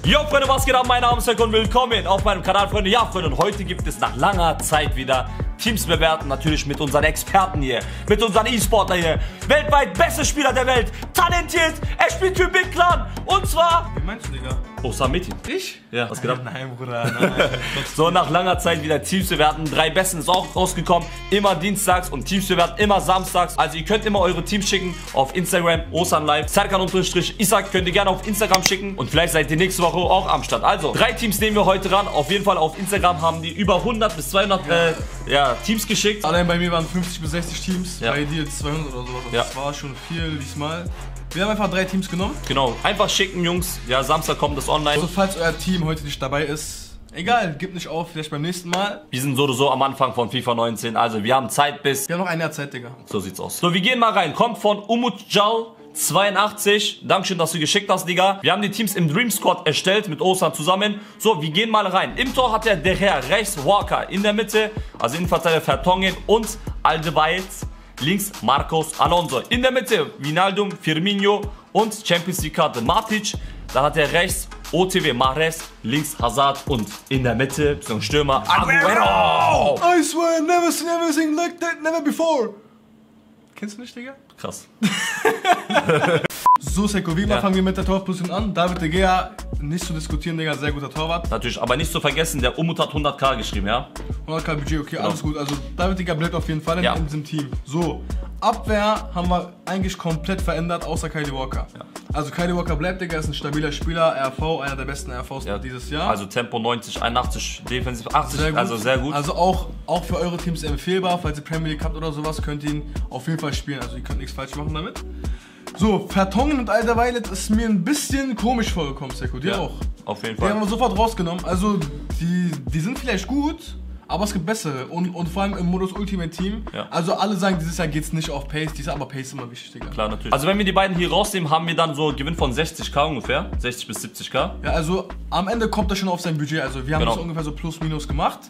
Yo Freunde, was geht ab? Mein Name ist Sek und willkommen auf meinem Kanal, Freunde. Ja Freunde, und heute gibt es nach langer Zeit wieder Teams bewerten, natürlich mit unseren Experten hier, mit unseren E-Sportler hier. Weltweit beste Spieler der Welt, talentiert, er spielt für Big Clan. Und zwar... Wie meinst du, Digga? Osamiti. Ich? Ja, was geht ab? Nein, Bruder, nein. So, nach langer Zeit wieder Teams bewerten. 3 Besten ist auch rausgekommen. Immer dienstags und Teams bewerten immer samstags. Also ihr könnt immer eure Teams schicken auf Instagram, OsanLive, Serkan_Isaac könnt ihr gerne auf Instagram schicken. Und vielleicht seid ihr nächste Woche auch am Start. Also, 3 Teams nehmen wir heute ran. Auf jeden Fall auf Instagram haben die über 100 bis 200 Teams geschickt. Allein bei mir waren 50 bis 60 Teams, Ja. bei dir 200 oder sowas. Also Ja. das war schon viel diesmal. Wir haben einfach 3 Teams genommen. Genau, einfach schicken, Jungs. Ja, Samstag kommt das online. Also falls euer Team heute nicht dabei ist, egal, gebt nicht auf, vielleicht beim nächsten Mal. Wir sind so am Anfang von FIFA 19, also wir haben Zeit bis... Wir haben noch ein Jahr Zeit, Digga. So sieht's aus. So, wir gehen mal rein. Kommt von Umutjal 82. Dankeschön, dass du geschickt hast, Digga. Wir haben die Teams im Dream Squad erstellt mit Osan zusammen. So, wir gehen mal rein. Im Tor hat der Herr rechts Walker, in der Mitte, also Innenverteidiger Vertonghen und Alderweireld. Links Marcos Alonso. In der Mitte Wijnaldum, Firmino und Champions League Karte Matic. Dann hat er rechts OTW Mahrez, links Hazard und in der Mitte zum Stürmer Aguero. I swear, never seen everything like that, never before. Kennst du nicht, Digga? Krass. So, Seko, wie immer Ja. fangen wir mit der Torposition an. David De Gea, nicht zu diskutieren, Digga, sehr guter Torwart. Natürlich, aber nicht zu vergessen, der Umut hat 100.000 geschrieben, ja? 100k Budget, okay, alles gut. Also David De Gea bleibt auf jeden Fall in diesem Team. So, Abwehr haben wir eigentlich komplett verändert, außer Kyle Walker. Ja. Also Kyle Walker bleibt, Digga, ist ein stabiler Spieler, RV, einer der besten RVs dieses Jahr. Also Tempo 90, 81, defensiv 80, sehr gut. also sehr gut. Also auch für eure Teams empfehlbar, falls ihr Premier League habt oder sowas, könnt ihr ihn auf jeden Fall spielen. Also ihr könnt nichts falsch machen damit. So, Vertonghen und Alderweireld ist mir ein bisschen komisch vorgekommen, Seko. Dir auch. Auf jeden Die haben Fall. wir sofort rausgenommen. Also die sind vielleicht gut, aber es gibt bessere. Und vor allem im Modus Ultimate Team. Ja. Also alle sagen, dieses Jahr geht es nicht auf Pace, aber Pace ist immer wichtig, Digga. Klar, natürlich. Also wenn wir die beiden hier rausnehmen, haben wir dann so Gewinn von 60.000 ungefähr. 60 bis 70.000. Ja, also am Ende kommt das schon auf sein Budget. Also wir haben Genau. das ungefähr so plus minus gemacht.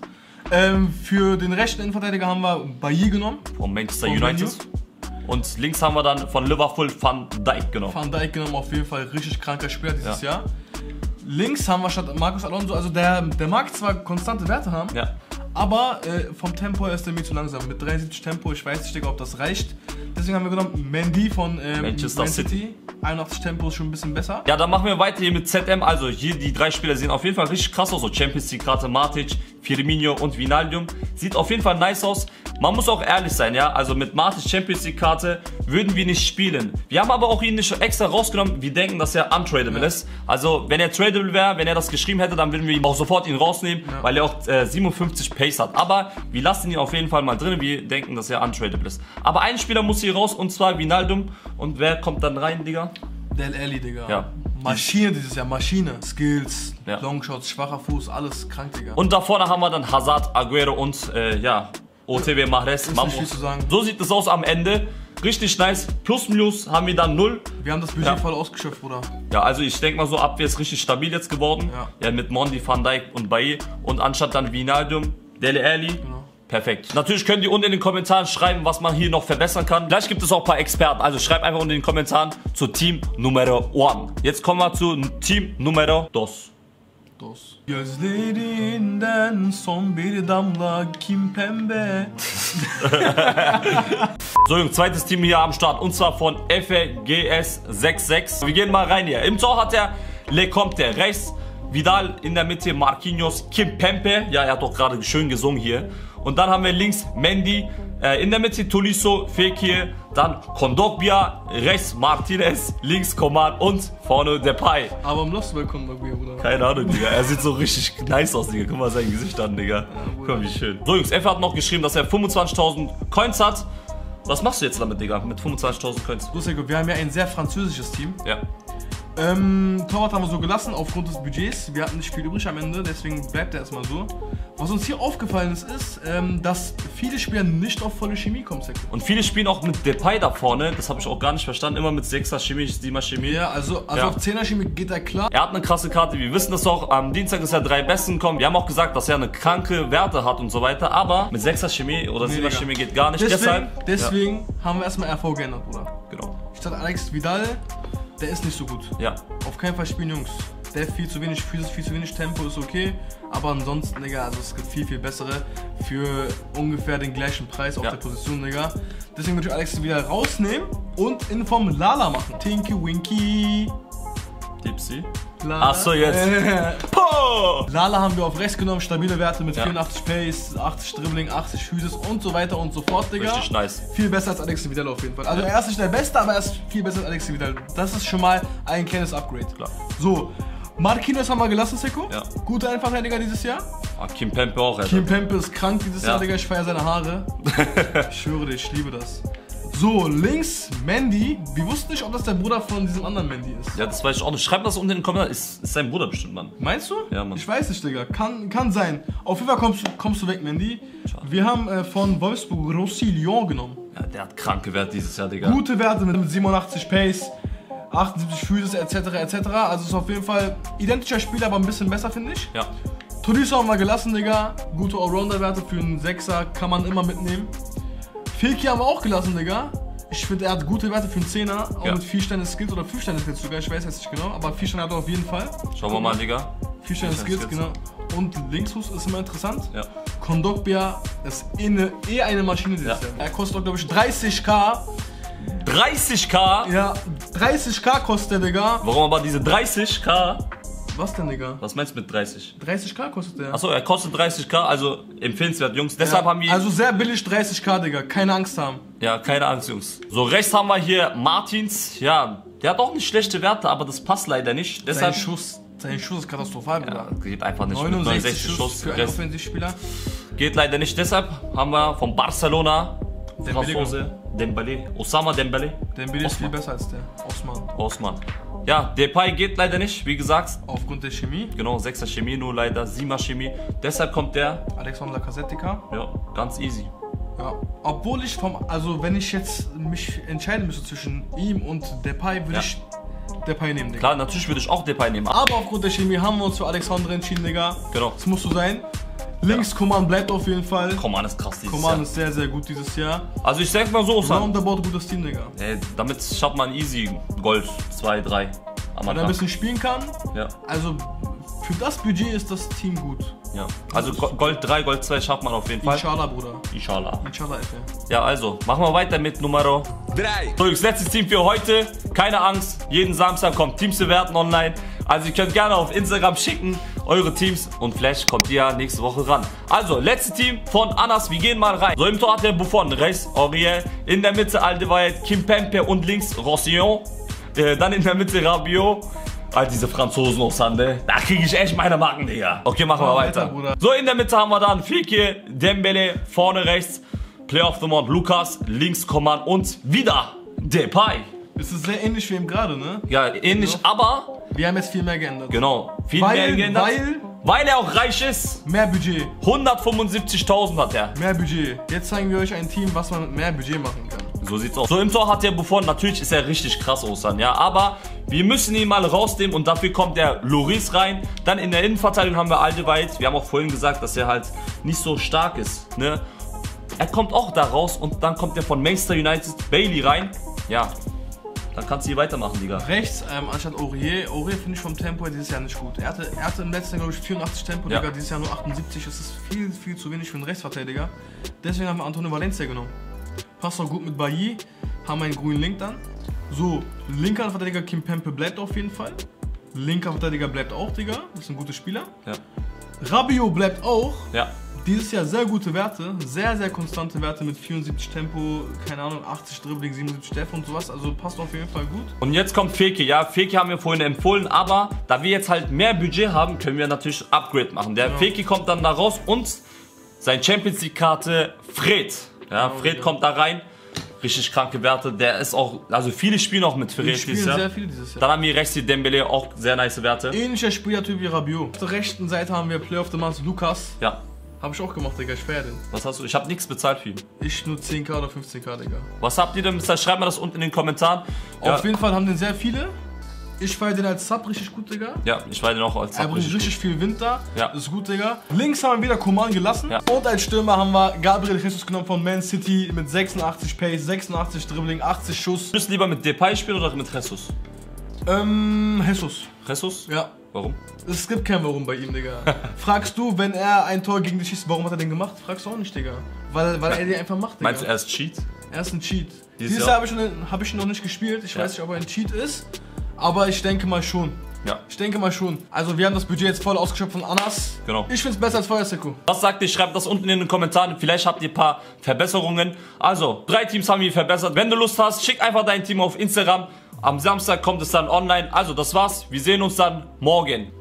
Für den rechten Innenverteidiger haben wir Bailly genommen. Von Manchester Von United. Und links haben wir dann von Liverpool Van Dijk genommen. Van Dijk genommen, auf jeden Fall richtig kranker Spieler dieses Jahr. Links haben wir statt Marcos Alonso, also der mag zwar konstante Werte haben, Ja. aber vom Tempo her ist er mir zu langsam. Mit 73 Tempo, ich weiß nicht, Digga, ob das reicht. Deswegen haben wir genommen Mendy von Manchester City. 81 Tempo ist schon ein bisschen besser. Ja, dann machen wir weiter hier mit ZM. Also hier die 3 Spieler sehen auf jeden Fall richtig krass aus. So Champions League Karte Matic, Firmino und Wijnaldum. Sieht auf jeden Fall nice aus. Man muss auch ehrlich sein, ja. Also mit Matic Champions League Karte würden wir nicht spielen. Wir haben aber auch ihn nicht extra rausgenommen. Wir denken, dass er untradable ist. Also wenn er tradable wäre, wenn er das geschrieben hätte, dann würden wir ihn auch sofort rausnehmen, weil er auch 57 Pace hat. Aber wir lassen ihn auf jeden Fall mal drin. Wir denken, dass er untradable ist. Aber ein Spieler muss hier raus und zwar Wijnaldum. Und wer kommt dann rein, Digga? Del Alli, Digga. Ja. Maschine dieses Jahr, Maschine. Skills, Ja. Longshots, schwacher Fuß, alles krank, Digga. Und da vorne haben wir dann Hazard, Aguero und OTW Mahrez. nicht viel zu sagen. So sieht es aus am Ende. Richtig nice. Plus minus haben wir dann 0. Wir haben das Budget voll ausgeschöpft, Bruder. Ja, also ich denke mal so, Abwehr ist richtig stabil jetzt geworden. Ja, mit Mondi, Van Dijk und Bailly. Und anstatt dann Wijnaldum, Dele Alli. Genau. Perfekt. Natürlich könnt ihr unten in den Kommentaren schreiben, was man hier noch verbessern kann. Gleich gibt es auch ein paar Experten. Also schreibt einfach unten in den Kommentaren zu Team Numero 1. Jetzt kommen wir zu Team Numero 2. Gözlerinden son bir damla kim pembe. So Jungs, zweites Team hier am Start und zwar von FGS66. Wir gehen mal rein hier. Im Tor hat er Lecomte rechts, Vidal in der Mitte, Marquinhos, Kimpembe. Ja, er hat doch gerade schön gesungen hier. Und dann haben wir links Mendy, in der Mitte Tolisso, Fekir, dann Kondogbia, rechts Martinez, links Coman und vorne Depay. Aber im Lost Welcome noch wieder, Bruder. Keine Ahnung, Digga. Er sieht so richtig nice aus, Digga. Guck mal sein Gesicht an, Digga. Guck mal, wie schön. So, Jungs, F hat noch geschrieben, dass er 25.000 Coins hat. Was machst du jetzt damit, Digga? Mit 25.000 Coins? So, Seko, wir haben ja ein sehr französisches Team. Ja. Torwart haben wir so gelassen aufgrund des Budgets. Wir hatten nicht viel übrig am Ende, deswegen bleibt er erstmal so. Was uns hier aufgefallen ist, dass viele Spieler nicht auf volle Chemie kommen, Seko. Und viele spielen auch mit Depay da vorne. Das habe ich auch gar nicht verstanden. Immer mit 6er Chemie, 7er Chemie. Ja, also auf 10er Chemie geht er klar. Er hat eine krasse Karte, wir wissen das auch. Am Dienstag ist er 3 Besten gekommen. Wir haben auch gesagt, dass er eine kranke Werte hat und so weiter. Aber mit 6er Chemie oder 7er Chemie geht gar nicht. Deswegen haben wir erstmal RV geändert, Bruder. Genau. Statt Alex Vidal, der ist nicht so gut. Ja. Auf keinen Fall spielen Jungs. Der viel zu wenig Physis, viel zu wenig Tempo ist okay. Aber ansonsten, Digga, also es gibt viel, viel bessere für ungefähr den gleichen Preis auf der Position, Digga. Deswegen würde ich Alex wieder rausnehmen und in Form Lala machen. Tinky Winky. Dipsy. Lala. Achso, jetzt. Lala haben wir auf rechts genommen, stabile Werte mit 84 Pace, 80 Dribbling, 80 Physis und so weiter und so fort, Digga. Richtig nice. Viel besser als Alex Vidal auf jeden Fall. Also er ist nicht der Beste, aber er ist viel besser als Alex Vidal. Das ist schon mal ein kleines Upgrade. Klar. So, Marquinhos haben wir gelassen, Seko. Ja. Guter Innenverteidiger dieses Jahr. Kimpembe auch, Alter. Kimpembe ist krank dieses Jahr, Digga. Ich feiere seine Haare. Ich schwöre dir, ich liebe das. So, links Mendy. Wir wussten nicht, ob das der Bruder von diesem anderen Mendy ist. Ja, das weiß ich auch nicht. Schreib das unten in den Kommentaren. Ist sein Bruder bestimmt, Mann. Meinst du? Ja, Mann. Ich weiß nicht, Digga. Kann sein. Auf jeden Fall kommst du weg, Mendy. Schade. Wir haben von Wolfsburg Roussillon genommen. Ja, der hat kranke Werte dieses Jahr, Digga. Gute Werte mit 87 Pace, 78 Physis etc. etc. Also ist auf jeden Fall identischer Spieler, aber ein bisschen besser, finde ich. Ja. Tolisso haben wir gelassen, Digga. Gute Allrounder-Werte für einen Sechser, kann man immer mitnehmen. Fekir haben wir auch gelassen, Digga. Ich finde, er hat gute Werte für einen Zehner, auch mit 4 Sterne Skills oder 5 Sterne Skills sogar, ich weiß jetzt nicht genau, aber 4 Sterne hat er auf jeden Fall. Schauen wir mal, Digga. 4 Sterne Skills, genau. Und Linksfuß ist immer interessant. Ja. Kondogbia ist eine Maschine dieses Jahr. Er kostet, glaube ich, 30k. 30k? Ja, 30k kostet der, Digga. Warum aber diese 30k? Was denn, Digga? Was meinst du mit 30? 30k kostet der. Achso, er kostet 30k, also empfehlenswert, Jungs. Deshalb haben wir... Also sehr billig 30k, Digga. Keine Angst haben. Ja, keine Angst, Jungs. So, rechts haben wir hier Martins. Ja, der hat auch nicht schlechte Werte, aber das passt leider nicht. Deshalb... Sein Schuss ist katastrophal, Bruder. Ja, geht einfach nicht. 69 Schuss für einen Offensivspieler. Geht leider nicht. Deshalb haben wir von Barcelona Dembele. Dembele. Osama Dembele. Dembele ist viel besser als der. Osman. Ja, Depay geht leider nicht, wie gesagt. Aufgrund der Chemie. Genau, 6er Chemie, nur leider 7er Chemie. Deshalb kommt der. Alexander Kasetika. Ja, ganz easy. Ja, obwohl ich also wenn ich jetzt mich entscheiden müsste zwischen ihm und Depay, würde ich Depay nehmen, Digga. Klar, natürlich würde ich auch Depay nehmen. Aber aufgrund der Chemie haben wir uns für Alexander entschieden, Digga. Genau. Das musst du sein. Links Coman bleibt auf jeden Fall. Coman ist krass dieses Coman Jahr. ist sehr, sehr gut dieses Jahr. Also ich sag mal so, Roundabout gutes Team, Digga. Damit schafft man easy Gold 2, 3. Wenn er ein bisschen spielen kann. Ja. Also für das Budget ist das Team gut. Ja. Also Gold 3, Gold 2 schafft man auf jeden Fall. Inshallah, Bruder. Inshallah. Inshallah, Effe. Ja, also, machen wir weiter mit Nummer 3. So, das letzte Team für heute. Keine Angst, jeden Samstag kommt Teams bewerten online. Also ihr könnt gerne auf Instagram schicken, eure Teams, und vielleicht kommt ihr ja nächste Woche ran. Also, letztes Team von Anas, wir gehen mal rein. So, im Tor hat der Buffon, rechts Aurier, in der Mitte Alderweireld, Kimpembe und links Roussillon. Dann in der Mitte Rabiot. All diese Franzosen aus Sande, da kriege ich echt meine Marken, Digga. Okay, machen wir weiter. So, in der Mitte haben wir dann Fekir, Dembele, vorne rechts, Player of the Month Lukas, links Coman und wieder Depay. Es ist sehr ähnlich wie ihm gerade, ne? Ja, ähnlich, genau. Aber... Wir haben jetzt viel mehr geändert. Genau, viel mehr geändert. Weil er auch reich ist. Mehr Budget. 175.000 hat er. Mehr Budget. Jetzt zeigen wir euch ein Team, was man mit mehr Budget machen kann. So sieht's aus. So, im Tor hat der Buffon, natürlich ist er richtig krass, Osan, ja, aber wir müssen ihn mal rausnehmen und dafür kommt der Lloris rein. Dann in der Innenverteidigung haben wir Alderweireld. Wir haben auch vorhin gesagt, dass er halt nicht so stark ist, ne? Er kommt auch da raus und dann kommt der von Manchester United Bailey rein. Ja, dann kannst du hier weitermachen, Digga. Rechts, anstatt Aurier. Aurier finde ich vom Tempo her dieses Jahr nicht gut. Er hatte im letzten Jahr, glaube ich, 84 Tempo, Digga. Dieses Jahr nur 78. Das ist viel, viel zu wenig für einen Rechtsverteidiger. Deswegen haben wir Antonio Valencia genommen. Passt auch gut mit Bailly. Haben einen grünen Link dann. So, linker Verteidiger Kimpembe bleibt auf jeden Fall. Linker Verteidiger bleibt auch, Digga. Das ist ein guter Spieler. Ja. Rabiot bleibt auch. Ja. Dieses Jahr sehr gute Werte, sehr, sehr konstante Werte mit 74 Tempo, keine Ahnung, 80 Dribbling, 77 Def und sowas, also passt auf jeden Fall gut. Und jetzt kommt Fekir, ja, Fekir haben wir vorhin empfohlen, aber da wir jetzt halt mehr Budget haben, können wir natürlich Upgrade machen. Der Fekir kommt dann da raus und sein Champions League Karte Fred, ja, Fred kommt da rein, richtig kranke Werte, der ist auch, also viele spielen auch mit Fred dieses Jahr. Sehr viele dieses Jahr. Dann haben wir rechts die Dembele, auch sehr nice Werte. Ähnlicher Spielertyp wie Rabiot. Auf der rechten Seite haben wir Player of the Month Lukas. Ja. Hab ich auch gemacht, Digga, ich feier den. Was hast du? Ich hab nichts bezahlt für ihn. Ich nur 10k oder 15k, Digga. Was habt ihr denn bezahlt? Schreibt mal das unten in den Kommentaren. Auf jeden Fall haben den sehr viele. Ich feier den als Sub richtig gut, Digga. Ja, ich feier den auch als Sub. Er bringt richtig viel Wind da. Ja. Ist gut, Digga. Links haben wir wieder Coman gelassen. Ja. Und als Stürmer haben wir Gabriel Jesus genommen von Man City mit 86 Pace, 86 Dribbling, 80 Schuss. Würdest du lieber mit Depay spielen oder mit Jesus? Jesus. Jesus? Ja. Warum? Es gibt kein Warum bei ihm, Digga. Fragst du, wenn er ein Tor gegen dich schießt, warum hat er den gemacht? Fragst du auch nicht, Digga. Weil er den einfach macht, Digga. Meinst du, er ist Cheat? Er ist ein Cheat. Dieses Jahr habe ich noch nicht gespielt. Ich weiß nicht, ob er ein Cheat ist. Aber ich denke mal schon. Ja. Ich denke mal schon. Also wir haben das Budget jetzt voll ausgeschöpft von Anas. Genau. Ich find's besser als Feuerseko. Was sagt ihr? Schreibt das unten in den Kommentaren. Vielleicht habt ihr ein paar Verbesserungen. Also, 3 Teams haben wir verbessert. Wenn du Lust hast, schick einfach dein Team auf Instagram. Am Samstag kommt es dann online. Also, das war's. Wir sehen uns dann morgen.